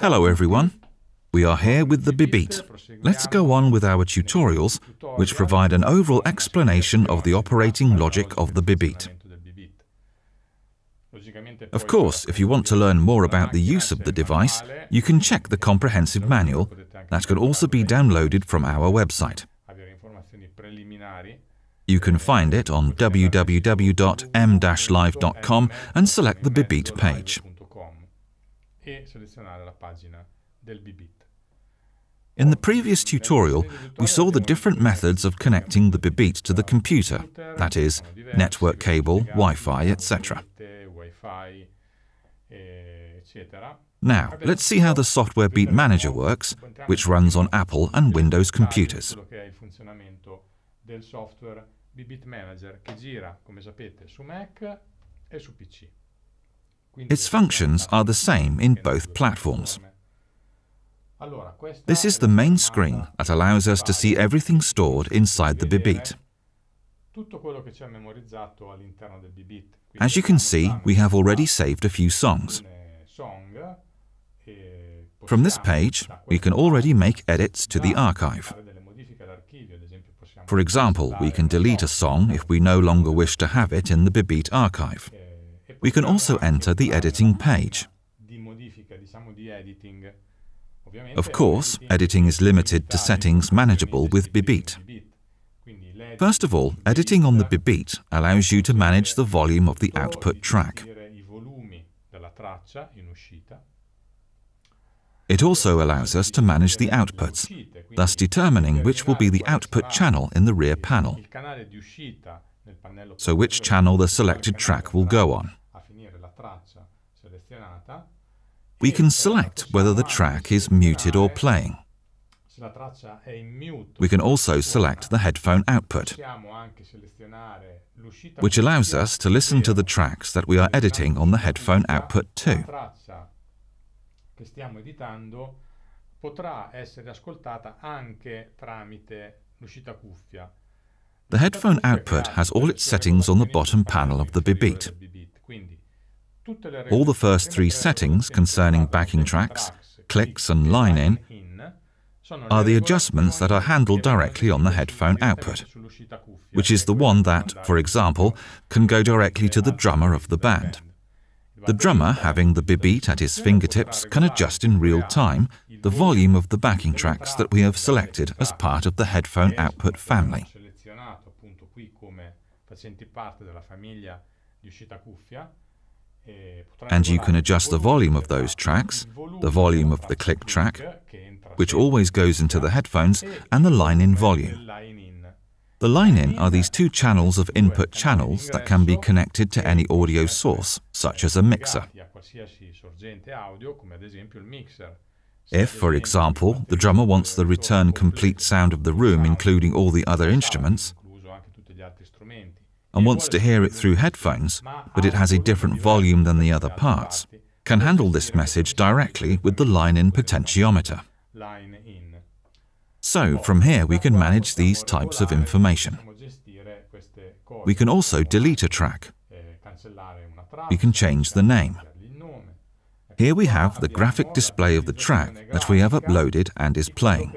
Hello everyone, we are here with the B.Beat. Let's go on with our tutorials, which provide an overall explanation of the operating logic of the B.Beat. Of course, if you want to learn more about the use of the device, you can check the comprehensive manual that can also be downloaded from our website. You can find it on www.m-live.com and select the B.Beat page. In the previous tutorial, we saw the different methods of connecting the B.Beat to the computer, that is, network cable, Wi-Fi, etc. Now, let's see how the software Beat Manager works, which runs on Apple and Windows computers. Its functions are the same in both platforms. This is the main screen that allows us to see everything stored inside the B.Beat. As you can see, we have already saved a few songs. From this page, we can already make edits to the archive. For example, we can delete a song if we no longer wish to have it in the B.Beat archive. We can also enter the editing page. Of course, editing is limited to settings manageable with B.Beat. First of all, editing on the B.Beat allows you to manage the volume of the output track. It also allows us to manage the outputs, thus determining which will be the output channel in the rear panel, so which channel the selected track will go on. We can select whether the track is muted or playing. We can also select the headphone output, which allows us to listen to the tracks that we are editing on the headphone output too. The headphone output has all its settings on the bottom panel of the B.Beat. All the first three settings concerning backing tracks, clicks and line-in are the adjustments that are handled directly on the headphone output, which is the one that, for example, can go directly to the drummer of the band. The drummer, having the B.Beat at his fingertips, can adjust in real time the volume of the backing tracks that we have selected as part of the headphone output family. And you can adjust the volume of those tracks, the volume of the click track, which always goes into the headphones, and the line-in volume. The line-in are these two channels of input channels that can be connected to any audio source, such as a mixer. If, for example, the drummer wants the return complete sound of the room, including all the other instruments, and wants to hear it through headphones, but it has a different volume than the other parts, can handle this message directly with the line-in potentiometer. So, from here we can manage these types of information. We can also delete a track. We can change the name. Here we have the graphic display of the track that we have uploaded and is playing.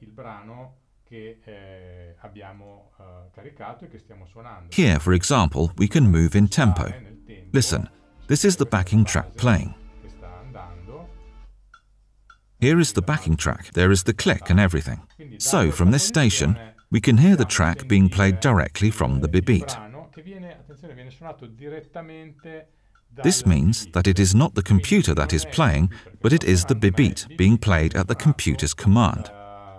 Here, for example, we can move in tempo. Listen, this is the backing track playing. Here is the backing track, there is the click and everything. So, from this station, we can hear the track being played directly from the B.Beat. This means that it is not the computer that is playing, but it is the B.Beat being played at the computer's command.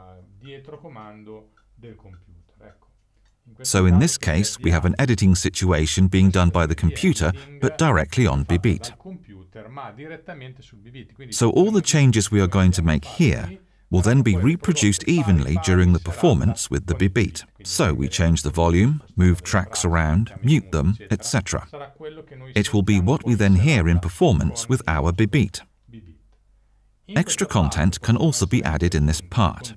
So in this case, we have an editing situation being done by the computer, but directly on B.Beat. So all the changes we are going to make here will then be reproduced evenly during the performance with the B.Beat. So we change the volume, move tracks around, mute them, etc. It will be what we then hear in performance with our B.Beat. Extra content can also be added in this part.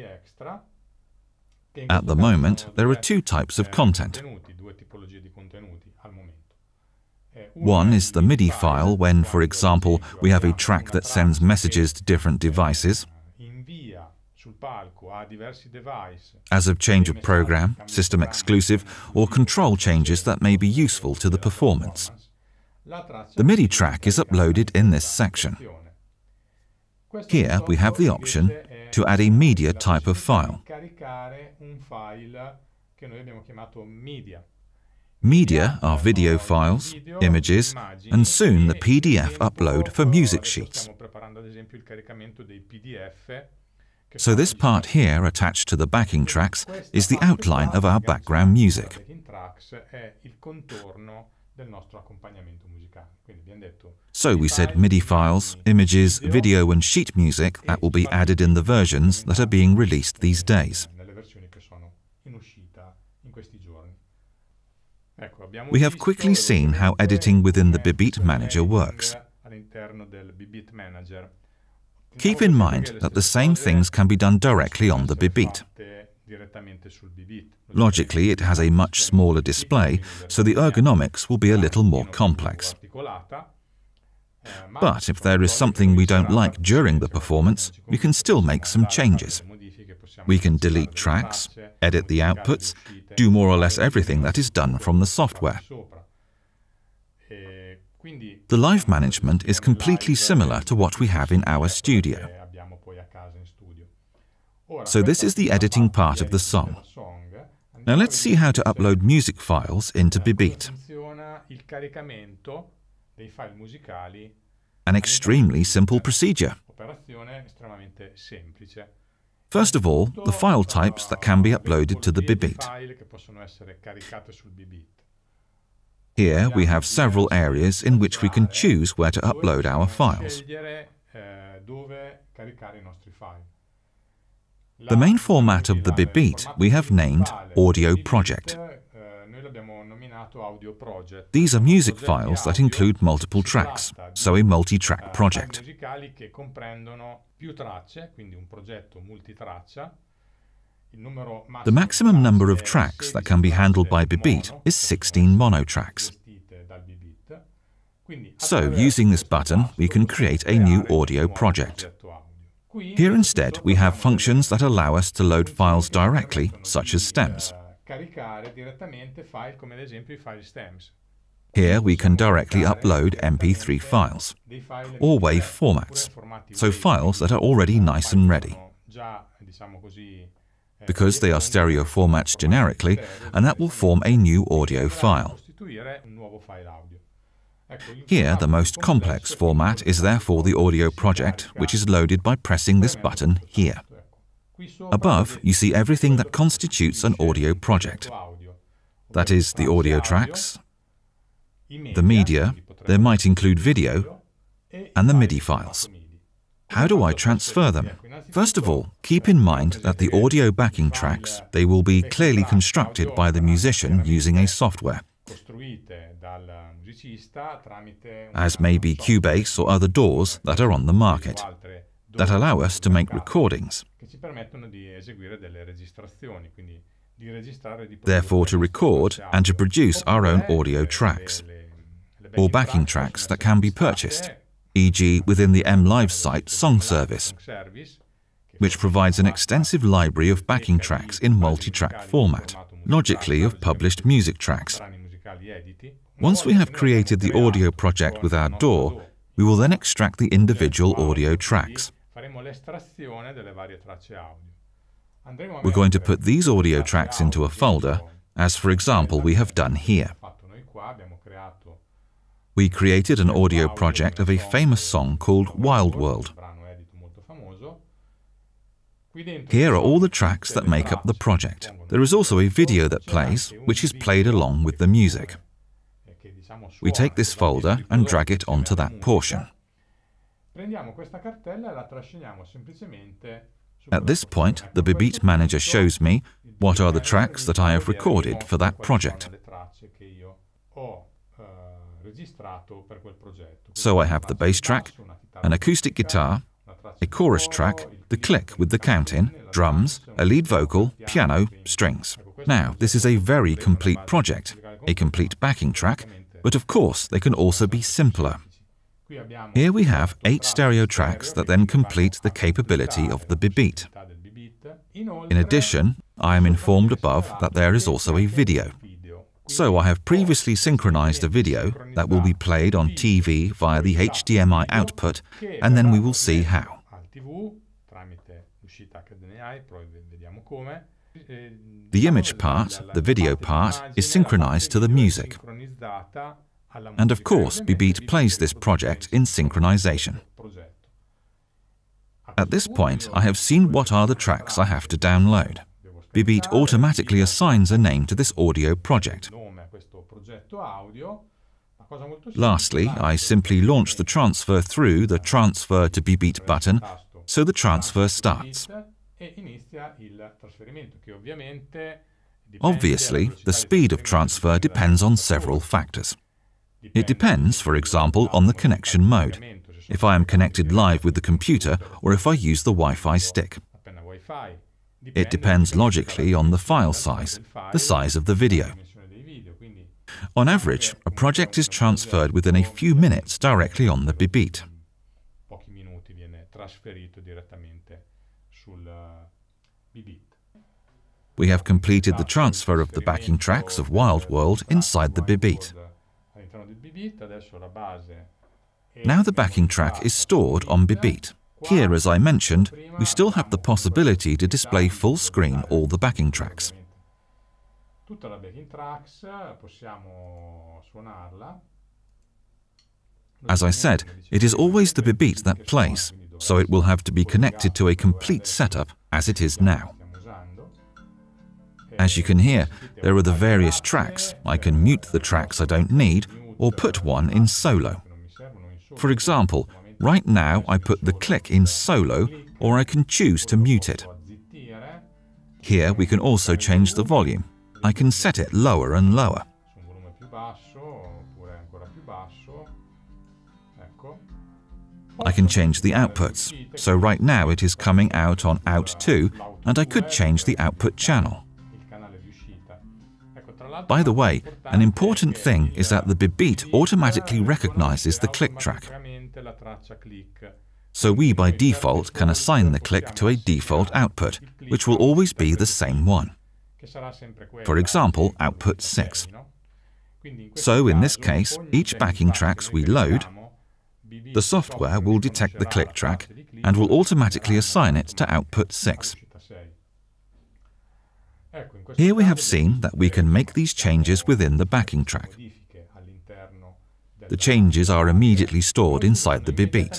At the moment, there are two types of content. One is the MIDI file when, for example, we have a track that sends messages to different devices, as of change of program, system exclusive, or control changes that may be useful to the performance. The MIDI track is uploaded in this section. Here we have the option to add a media type of file. Media are video files, images, and soon the PDF upload for music sheets. So this part here attached to the backing tracks is the outline of our background music. So we said MIDI files, images, video and sheet music that will be added in the versions that are being released these days. We have quickly seen how editing within the B.Beat Manager works. Keep in mind that the same things can be done directly on the B.Beat. Logically, it has a much smaller display, so the ergonomics will be a little more complex. But if there is something we don't like during the performance, we can still make some changes. We can delete tracks, edit the outputs, do more or less everything that is done from the software. The live management is completely similar to what we have in our studio. So this is the editing part of the song. Now let's see how to upload music files into B.Beat. An extremely simple procedure. First of all, the file types that can be uploaded to the B.Beat. Here we have several areas in which we can choose where to upload our files. The main format of the B.Beat we have named Audio Project. These are music files that include multiple tracks, so a multi-track project. The maximum number of tracks that can be handled by B.Beat is 16 mono tracks. So, using this button, we can create a new audio project. Here instead, we have functions that allow us to load files directly, such as stems. Here we can directly upload MP3 files, or WAV formats, so files that are already nice and ready. Because they are stereo formats generically, and that will form a new audio file. Here, the most complex format is therefore the audio project, which is loaded by pressing this button here. Above, you see everything that constitutes an audio project. That is, the audio tracks, the media, there might include video, and the MIDI files. How do I transfer them? First of all, keep in mind that the audio backing tracks, they will be clearly constructed by the musician using a software, as may be Cubase or other DAWs that are on the market, that allow us to make recordings. Therefore, to record and to produce our own audio tracks, or backing tracks that can be purchased, e.g. within the MLive site Song Service, which provides an extensive library of backing tracks in multi-track format, logically of published music tracks. Once we have created the audio project with our DAW, we will then extract the individual audio tracks. We're going to put these audio tracks into a folder, as for example we have done here. We created an audio project of a famous song called Wild World. Here are all the tracks that make up the project. There is also a video that plays, which is played along with the music. We take this folder and drag it onto that portion. At this point, the B.Beat Manager shows me what are the tracks that I have recorded for that project. So I have the bass track, an acoustic guitar, a chorus track, the click with the count-in, drums, a lead vocal, piano, strings. Now, this is a very complete project, a complete backing track, but of course they can also be simpler. Here we have 8 stereo tracks that then complete the capability of the B.Beat. In addition, I am informed above that there is also a video. So I have previously synchronized a video that will be played on TV via the HDMI output, and then we will see how. The image part, the video part, is synchronized to the music. And of course, B.Beat plays this project in synchronization. At this point, I have seen what are the tracks I have to download. B.Beat automatically assigns a name to this audio project. Lastly, I simply launch the transfer through the Transfer to B.Beat button, so the transfer starts. Obviously, the speed of transfer depends on several factors. It depends, for example, on the connection mode, if I am connected live with the computer or if I use the Wi-Fi stick. It depends logically on the file size, the size of the video. On average, a project is transferred within a few minutes directly on the B.Beat. We have completed the transfer of the backing tracks of Wild World inside the B.Beat. Now the backing track is stored on B.Beat. Here, as I mentioned, we still have the possibility to display full screen all the backing tracks. As I said, it is always the B.Beat that plays, so it will have to be connected to a complete setup as it is now. As you can hear, there are the various tracks. I can mute the tracks I don't need or put one in solo. For example, right now I put the click in solo, or I can choose to mute it. Here we can also change the volume. I can set it lower and lower. I can change the outputs, so right now it is coming out on out 2, and I could change the output channel. By the way, an important thing is that the B.Beat automatically recognizes the click track. So we by default can assign the click to a default output, which will always be the same one. For example, output 6. So in this case, each backing tracks we load, the software will detect the click track and will automatically assign it to output 6. Here we have seen that we can make these changes within the backing track. The changes are immediately stored inside the B.Beat.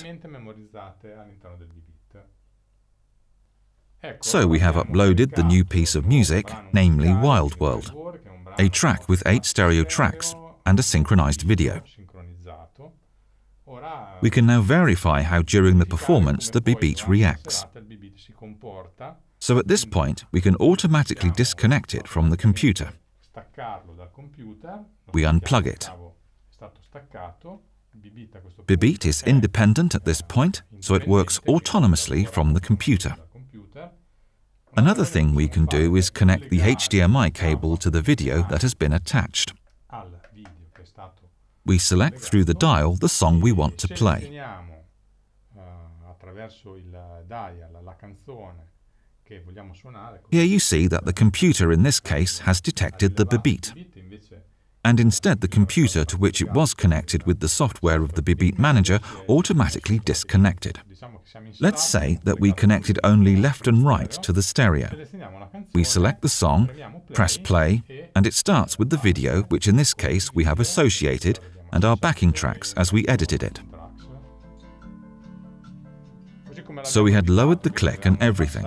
So we have uploaded the new piece of music, namely Wild World, a track with 8 stereo tracks and a synchronized video. We can now verify how during the performance the B.Beat reacts. So at this point, we can automatically disconnect it from the computer. We unplug it. B.Beat is independent at this point, so it works autonomously from the computer. Another thing we can do is connect the HDMI cable to the video that has been attached. We select through the dial the song we want to play. Here you see that the computer in this case has detected the B.Beat, and instead the computer to which it was connected with the software of the B.Beat Manager automatically disconnected. Let's say that we connected only left and right to the stereo. We select the song, press play, and it starts with the video, which in this case we have associated, and our backing tracks as we edited it. So we had lowered the click and everything.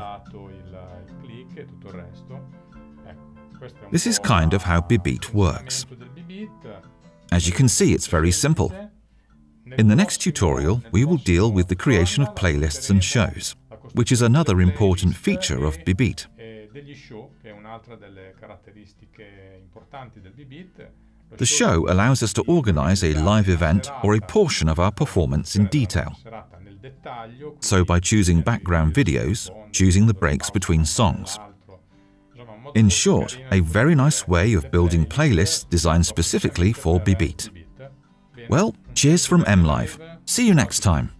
This is kind of how B.Beat works. As you can see, it's very simple. In the next tutorial, we will deal with the creation of playlists and shows, which is another important feature of B.Beat. The show allows us to organize a live event or a portion of our performance in detail. So by choosing background videos, choosing the breaks between songs. In short, a very nice way of building playlists designed specifically for B.Beat. Well, cheers from MLive. See you next time.